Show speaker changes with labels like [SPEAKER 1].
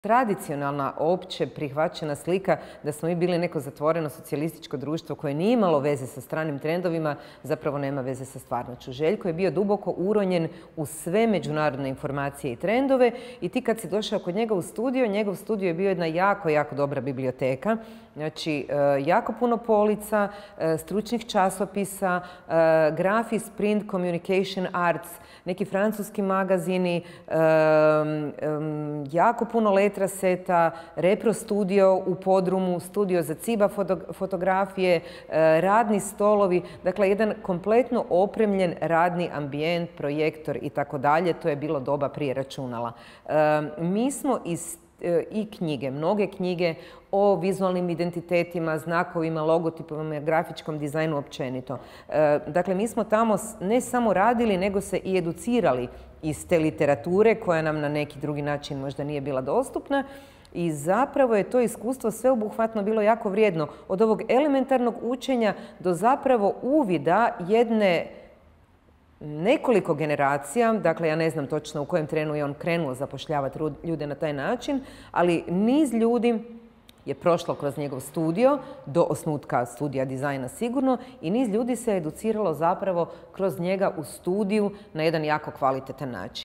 [SPEAKER 1] Tradicionalna, opće prihvaćena slika da smo mi bili neko zatvoreno socijalističko društvo koje nije imalo veze sa stranim trendovima, zapravo nema veze sa stvarnošću. Željko je bio duboko uronjen u sve međunarodne informacije i trendove i ti kad si došao kod njega u studio, njegov studio je bio jedna jako, jako dobra biblioteka. Znači, jako puno polica, stručnih časopisa, Grafis, Print, Communication Arts, neki francuski magazini, jako puno letraseta, repro studio u podrumu, studio za ciba fotografije, radni stolovi, dakle jedan kompletno opremljen radni ambijent, projektor i tako dalje. To je bilo doba prije računala. Mi smo i knjige, mnoge knjige o vizualnim identitetima, znakovima, logotipovima, grafičkom dizajnu općenito. Dakle, mi smo tamo ne samo radili, nego se i educirali iz te literature koja nam na neki drugi način možda nije bila dostupna. I zapravo je to iskustvo sveobuhvatno bilo jako vrijedno. Od ovog elementarnog učenja do zapravo uvida nekoliko generacija, dakle ja ne znam točno u kojem trenu je on krenuo zapošljavati ljude na taj način, ali niz ljudi je prošlo kroz njegov studio, do osnutka studija dizajna sigurno, i niz ljudi se educiralo zapravo kroz njega u studiju na jedan jako kvalitetan način.